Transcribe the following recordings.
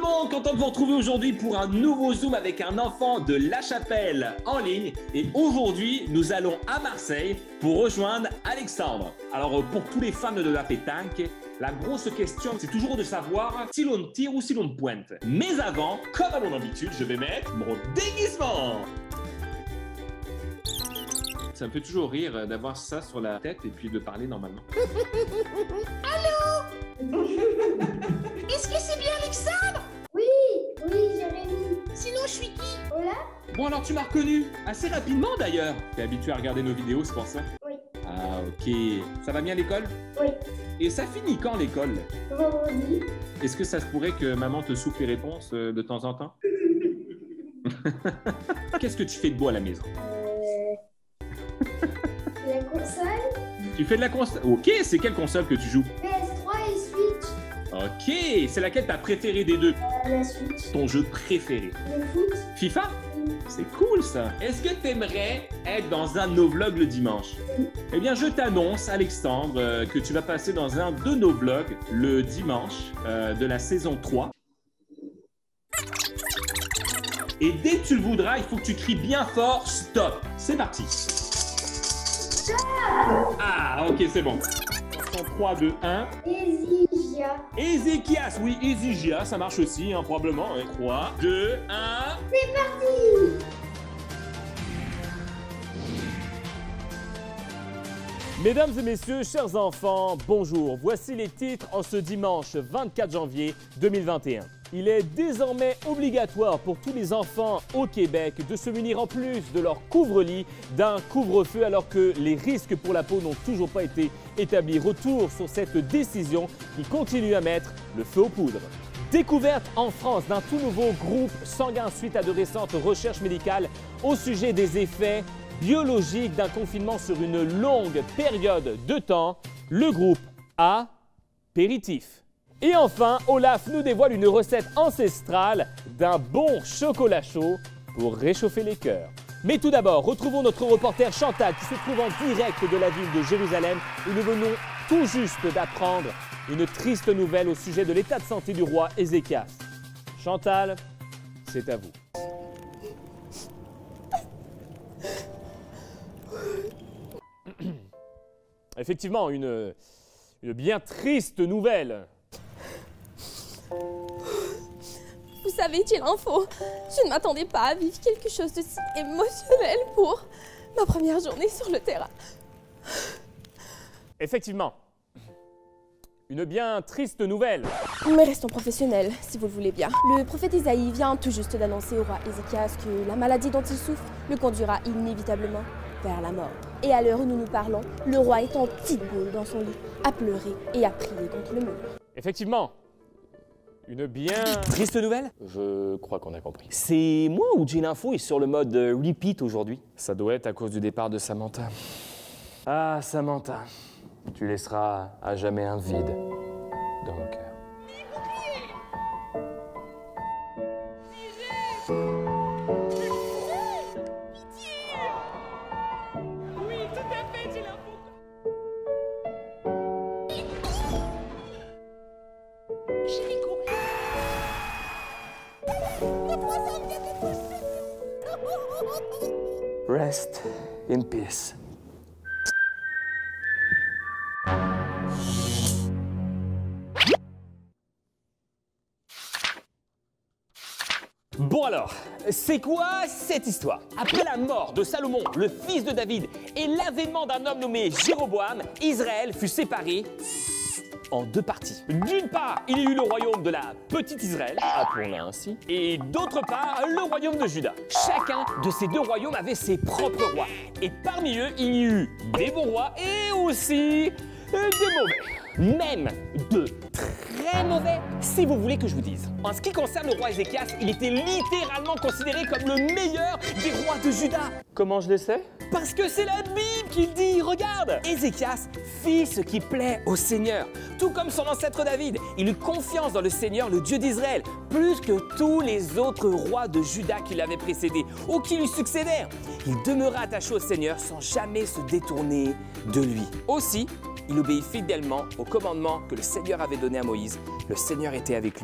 le monde, content de vous retrouver aujourd'hui pour un nouveau Zoom avec un enfant de La Chapelle en ligne. Et aujourd'hui, nous allons à Marseille pour rejoindre Alexandre. Alors pour tous les fans de la pétanque, la grosse question, c'est toujours de savoir si l'on tire ou si l'on pointe. Mais avant, comme à mon habitude, je vais mettre mon déguisement. Ça me fait toujours rire d'avoir ça sur la tête et puis de parler normalement. Allô? Est-ce que c'est bien Alexandre? Oui, Jérémy. Sinon, je suis qui? Olaf? Bon alors tu m'as reconnu, assez rapidement d'ailleurs. T'es habitué à regarder nos vidéos, c'est pour ça? Oui. Ah ok. Ça va bien l'école? Oui. Et ça finit quand l'école? Vendredi. Est-ce que ça se pourrait que maman te souffle les réponses de temps en temps? Qu'est-ce que tu fais de beau à la maison? La console. Tu fais de la console? Ok, c'est quelle console que tu joues? PS3 et Switch. Ok, c'est laquelle ta préférée des deux? La Switch. Ton jeu préféré? Le foot. FIFA? C'est cool ça! Est-ce que t'aimerais être dans un de nos vlogs le dimanche? Eh bien, je t'annonce, Alexandre, que tu vas passer dans un de nos vlogs le dimanche de la saison 3. Et dès que tu le voudras, il faut que tu cries bien fort « Stop ». C'est parti! Stop! Ah, ok, c'est bon. 3, 2, 1. Ezigia. Ézéchias, oui, Ezigia, ça marche aussi, hein, probablement. 3, 2, 1. C'est parti! Mesdames et messieurs, chers enfants, bonjour. Voici les titres en ce dimanche 24 janvier 2021. Il est désormais obligatoire pour tous les enfants au Québec de se munir en plus de leur couvre-lit d'un couvre-feu alors que les risques pour la peau n'ont toujours pas été établis. Retour sur cette décision qui continue à mettre le feu aux poudres. Découverte en France d'un tout nouveau groupe sanguin suite à de récentes recherches médicales au sujet des effets biologique d'un confinement sur une longue période de temps, le groupe Apéritif. Et enfin, Olaf nous dévoile une recette ancestrale d'un bon chocolat chaud pour réchauffer les cœurs. Mais tout d'abord, retrouvons notre reporter Chantal qui se trouve en direct de la ville de Jérusalem où nous venons tout juste d'apprendre une triste nouvelle au sujet de l'état de santé du roi Ézéchias. Chantal, c'est à vous. Effectivement, une bien triste nouvelle. Vous savez, j'ai l'info. Je ne m'attendais pas à vivre quelque chose de si émotionnel pour ma première journée sur le terrain. Effectivement, une bien triste nouvelle. Mais restons professionnels, si vous le voulez bien. Le prophète Isaïe vient tout juste d'annoncer au roi Ézéchias que la maladie dont il souffre le conduira inévitablement vers la mort. Et à l'heure où nous nous parlons, le roi est en petite boule dans son lit, à pleurer et à prier contre le mur. Effectivement, une bien triste nouvelle? Je crois qu'on a compris. C'est moi ou j'ai l'info est sur le mode repeat aujourd'hui? Ça doit être à cause du départ de Samantha. Ah, Samantha, tu laisseras à jamais un vide dans mon cœur. Rest in peace. Bon alors, c'est quoi cette histoire? Après la mort de Salomon, le fils de David, et l'avènement d'un homme nommé Jéroboam, Israël fut séparé en deux parties. D'une part, il y eut le royaume de la petite Israël, appelons-la ainsi, et d'autre part, le royaume de Juda. Chacun de ces deux royaumes avait ses propres rois, et parmi eux, il y eut des bons rois et aussi des mauvais. Même de très mauvais, si vous voulez que je vous dise. En ce qui concerne le roi Ézéchias, il était littéralement considéré comme le meilleur des rois de Juda. Comment je le sais? Parce que c'est la Bible qui le dit, regarde! Ézéchias fit ce qui plaît au Seigneur. Tout comme son ancêtre David, il eut confiance dans le Seigneur, le Dieu d'Israël, plus que tous les autres rois de Juda qui l'avaient précédé ou qui lui succédèrent. Il demeura attaché au Seigneur sans jamais se détourner de lui. Aussi, il obéit fidèlement au commandement que le Seigneur avait donné à Moïse. Le Seigneur était avec lui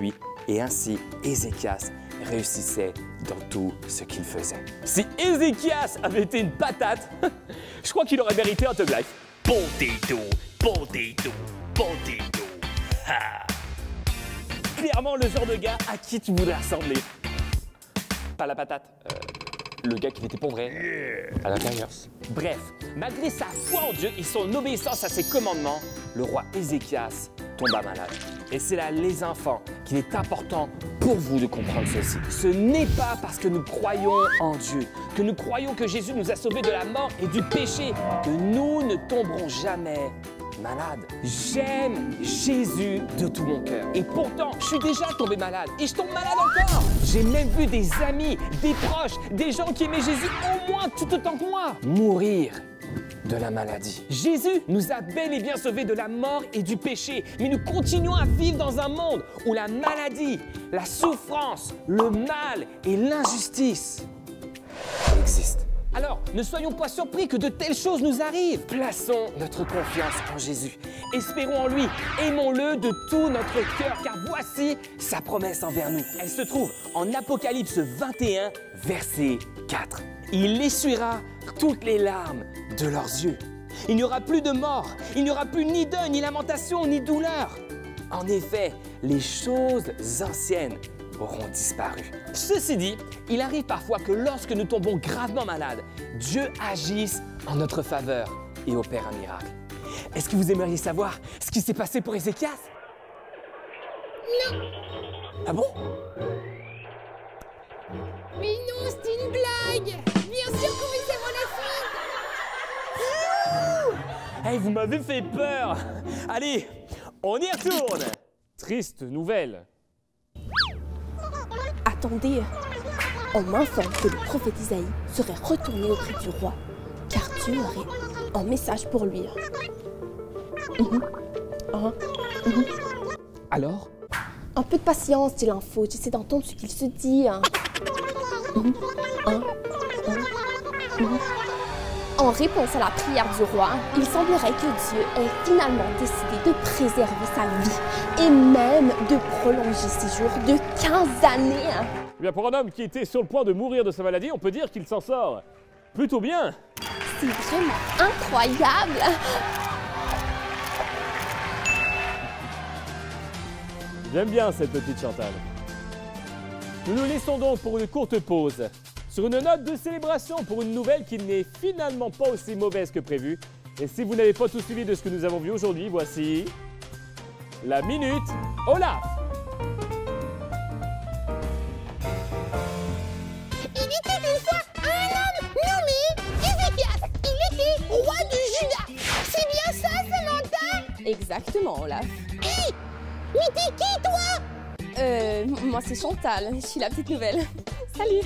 Et ainsi, Ézéchias réussissait dans tout ce qu'il faisait. Si Ézéchias avait été une patate, je crois qu'il aurait mérité un Thug Life. Potato, potato, potato. Ha! Clairement le genre de gars à qui tu voudrais ressembler. Pas la patate, le gars qui n'était pas vrai à l'intérieur. Bref, malgré sa foi en Dieu et son obéissance à ses commandements, le roi Ézéchias tomba malade. Et c'est là, les enfants, qu'il est important pour vous de comprendre ceci. Ce n'est pas parce que nous croyons en Dieu, que nous croyons que Jésus nous a sauvés de la mort et du péché, que nous ne tomberons jamais malade. J'aime Jésus de tout mon cœur. Et pourtant, je suis déjà tombé malade. Et je tombe malade encore. J'ai même vu des amis, des proches, des gens qui aimaient Jésus au moins tout autant que moi mourir de la maladie. Jésus nous a bel et bien sauvés de la mort et du péché. Mais nous continuons à vivre dans un monde où la maladie, la souffrance, le mal et l'injustice existent. Alors, ne soyons pas surpris que de telles choses nous arrivent. Plaçons notre confiance en Jésus. Espérons en lui. Aimons-le de tout notre cœur, car voici sa promesse envers nous. Elle se trouve en Apocalypse 21, verset 4. Il essuiera toutes les larmes de leurs yeux. Il n'y aura plus de mort, il n'y aura plus ni deuil, ni lamentation, ni douleur. En effet, les choses anciennes auront disparu. Ceci dit, il arrive parfois que lorsque nous tombons gravement malades, Dieu agisse en notre faveur et opère un miracle. Est-ce que vous aimeriez savoir ce qui s'est passé pour Ézéchias? Non. Ah bon? Mais non, c'est une blague. Bien sûr qu'on essaie mon affaire. Hey, vous m'avez fait peur. Allez, on y retourne. Triste nouvelle. Attendez, on m'informe que le prophète Isaïe serait retourné auprès du roi, car Dieu aurait un message pour lui. Alors? Un peu de patience, dit l'info, j'essaie d'entendre ce qu'il se dit. En réponse à la prière du roi, il semblerait que Dieu ait finalement décidé de préserver sa vie et même de prolonger ses jours de 15 années. Eh bien, pour un homme qui était sur le point de mourir de sa maladie, on peut dire qu'il s'en sort plutôt bien. C'est vraiment incroyable. J'aime bien cette petite Chantal. Nous nous laissons donc pour une courte pause. Sur une note de célébration pour une nouvelle qui n'est finalement pas aussi mauvaise que prévu. Et si vous n'avez pas tout suivi de ce que nous avons vu aujourd'hui, voici la Minute Olaf. Il était une fois un homme nommé Ézéchias. Il était roi de Juda. C'est bien ça, Samantha? Exactement, Olaf. Hé, mais t'es qui, toi? Moi c'est Chantal, je suis la petite nouvelle. Salut.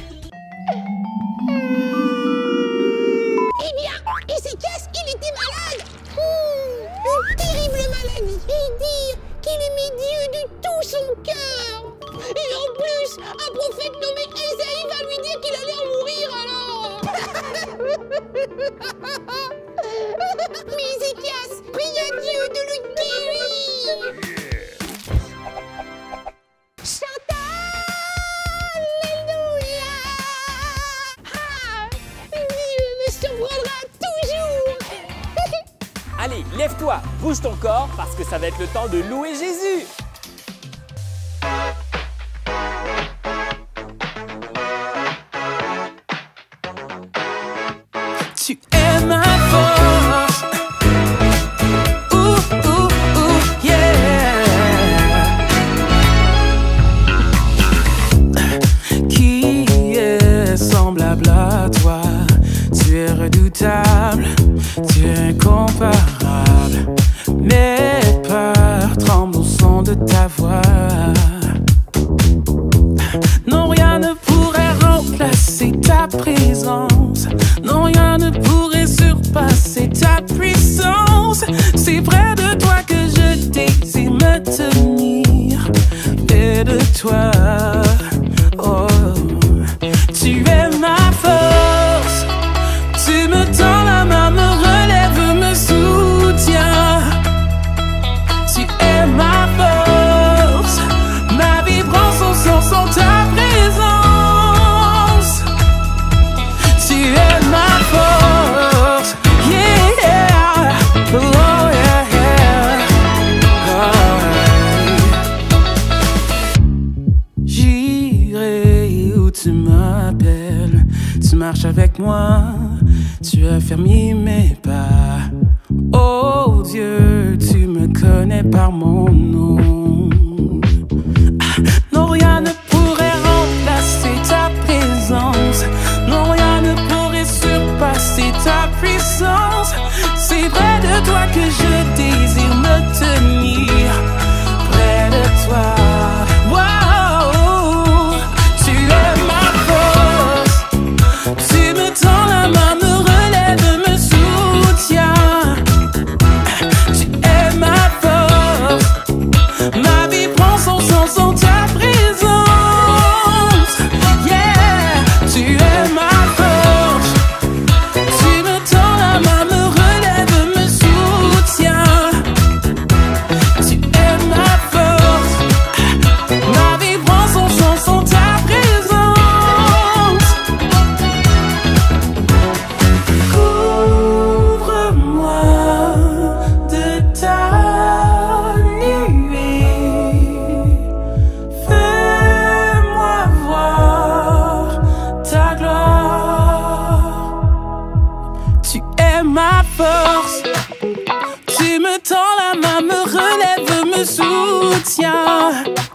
Eh bien, Ézéchias, il était malade. Une terrible maladie. Et dire qu'il aimait Dieu de tout son cœur. Et en plus, un prophète nommé Ésaïe va lui dire qu'il allait en mourir alors. Mais Ézéchias prie à Dieu de le guérir. Chantal, alléluia. Dieu me surprendra toujours. Allez, lève-toi, bouge ton corps, parce que ça va être le temps de louer Jésus. Tu es ma force. Yeah. Qui est semblable à toi? Tu es redoutable, tu es incomparable. Mes peurs tremblent au son de marches avec moi, tu affermis mes pas. Oh Dieu, tu me connais par mon nom. Non, rien ne pourrait remplacer ta présence. Non, rien ne pourrait surpasser ta puissance. C'est près de toi que je désire me tenir. Près de toi. Wow, tu es ma force. Tu me tends la main, me relève, me soutiens. Tu es ma force. Ma vie prend son sens en ta présence. Yeah, tu es ma force. Tu me tends la main, me relève, me soutiens. Tu es ma force. Ma vie prend son sens en ta présence. Couvre-moi de ta nuée. Fais-moi voir ta gloire. Tu es ma force. Tu me tends la main, me relève, me soutiens.